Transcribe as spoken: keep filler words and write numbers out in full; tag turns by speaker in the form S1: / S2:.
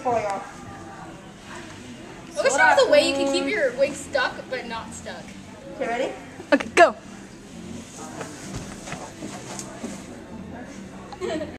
S1: falling off.
S2: I wish there was a way you could keep your wig stuck, but not stuck.
S1: Okay, ready?
S3: Okay, go.